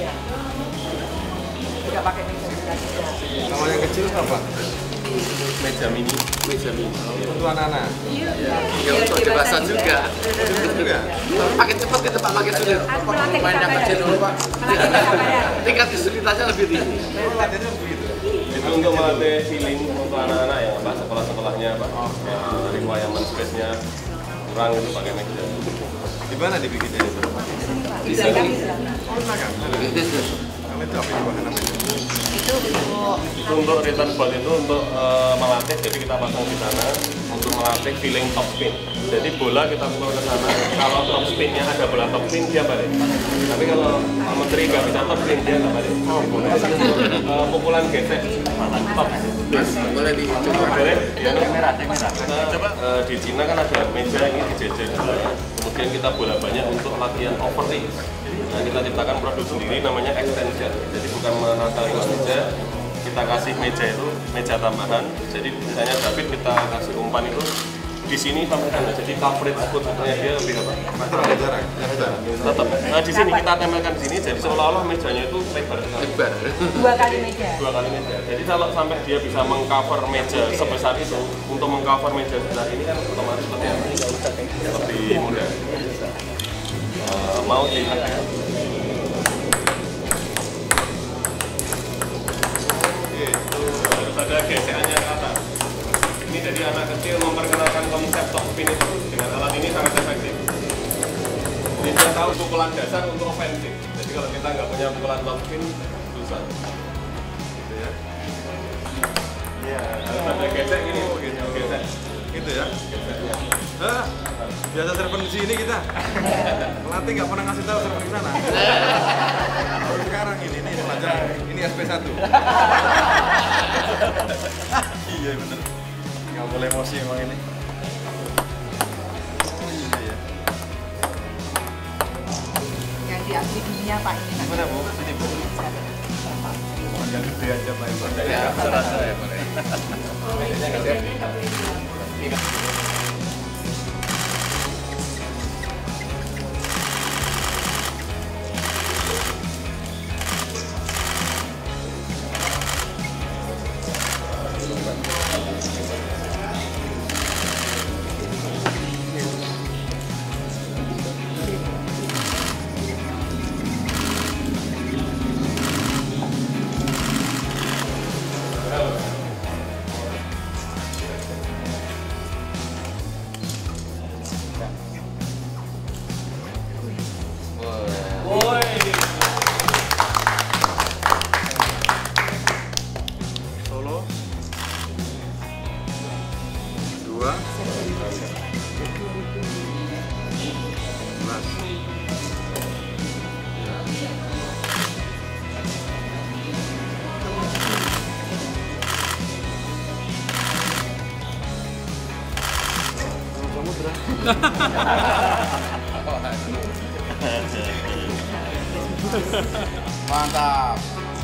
Tidak pakai meja besar juga. Kalau yang kecil apa? Meja mini. Untuk anak-anak. Ya untuk dewasa juga. Pakai cepat ke tempat pakai sulit. Main yang kecil dulu Pak. Tingkat kesulitannya lebih tinggi. Itu untuk melatih feeling untuk anak-anak ya Pak, sekolah-sekolahnya Pak. Requirement space-nya kurang itu pakai meja. Di mana dibikinnya itu? Di belakang. Oh, belakang. Kalau itu apa bahan namanya? Itu Untuk return ball itu untuk melatih, jadi kita pasang di sana untuk melatih feeling top spin. Jadi bola kita pukul ke sana, kalau top spinnya ada bola top spin dia balik. Tapi kalau menteri nggak bisa top spin dia nggak balik. Oh boleh. Pukulan gesek, top. Boleh dicoba. Boleh. Ya, merah. Coba di Cina kan ada meja ini dijejer. Kemudian kita bola banyak untuk latihan overreach. Nah, kita ciptakan produk sendiri namanya extension. Jadi bukan menata meja, kita kasih meja itu meja tambahan. Jadi misalnya David kita kasih umpan itu di sini sampai sana. Jadi coverage footnya dia lebih apa? Jarak. Tetap. Nah, di sini kita tempelkan di sini. Jadi seolah-olah mejanya itu lebar. dua kali meja. Dua kali meja. Jadi kalau sampai dia bisa mengcover meja sebesar itu, untuk mengcover meja sebesar ini kan otomatis lebih mudah. Mau lihat harus ada gesekannya ke atas. Ini jadi anak kecil memperkenalkan konsep top spin itu dengan alat ini sangat efektif. Jadi dia tahu pukulan dasar untuk ofensif. Jadi kalau kita nggak punya pukulan top spin susah. Gitu ya. Iya. Harus ada gesek gini, gesek. Gitu ya. Geseknya. Biasa server di sini kita. Pelatih nggak pernah ngasih tahu server di sana. Baru sekarang ini pelajaran. Ini SP1. Iya bener. Nggak boleh emosi emang ini. Iya. Yang diambil ininya Pak ini. Mana Bu? Sini Bu. Yang gede aja Pak. Ya, serasa ya Pak. Solo. 2. 11. Mantap.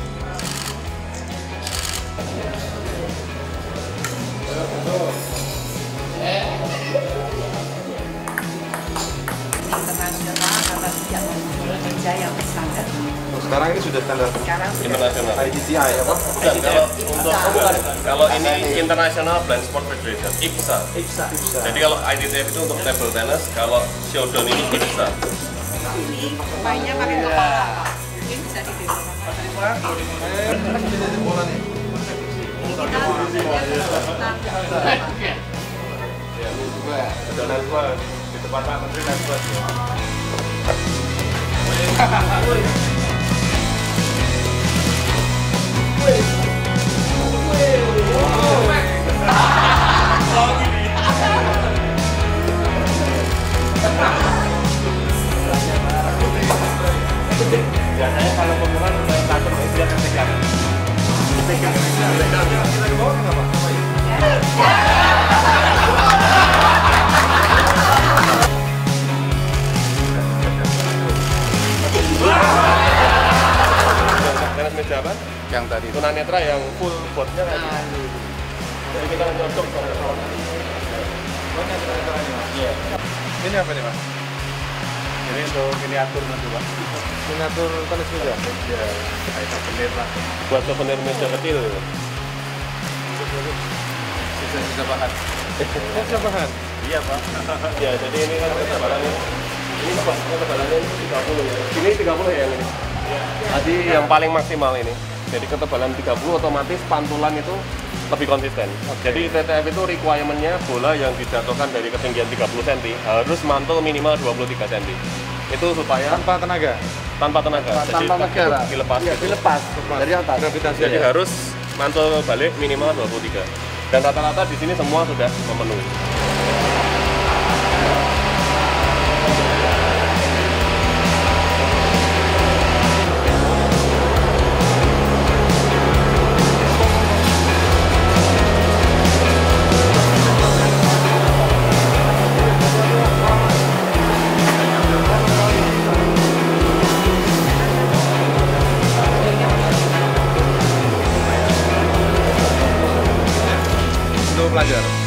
Internasional karena tidak mempunyai meja yang standar. Sekarang ini sudah standar Sekarang sudah Internasional. IDCI apa? Bukan, kalau ini International Blind Sport Federation, IPSA. Jadi kalau ITTF itu untuk table tennis, kalau Shodan ini IPSA. mainnya pakai kepala. Mungkin bisa ditiru. Sudah network di depan Pak Menteri network. Biasanya kalau pemula saya takut dia ketegang. Tenis meja apa? Yang tadi. Tunanetra yang full boardnya kayak gitu. Jadi kita cocok sama Ini apa nih Mas? Jadi untuk miniatur nanti Pak. Miniatur tenis meja. Ya, kayak souvenir lah. Buat souvenir meja kecil. Sisa-sisa bahan. Sisa bahan? Iya Pak. Ya, jadi ini kan ketebalannya. Ini Pak, ketebalannya ini 30 ya. Ini 30 ya yang ini. Tadi yang paling maksimal ini. Jadi ketebalan 30 otomatis pantulan itu lebih konsisten. Jadi TTF itu requirement-nya bola yang dijatuhkan dari ketinggian 30 cm harus mantul minimal 23 cm. Itu supaya Tanpa tenaga? tanpa tenaga. Jadi Tanpa tenaga, Pak. dilepas. Iya, gitu. dilepas dari atas. Gravitasi. Jadi harus mantul balik minimal 23. Dan rata-rata di sini semua sudah memenuhi. Untuk pelajar?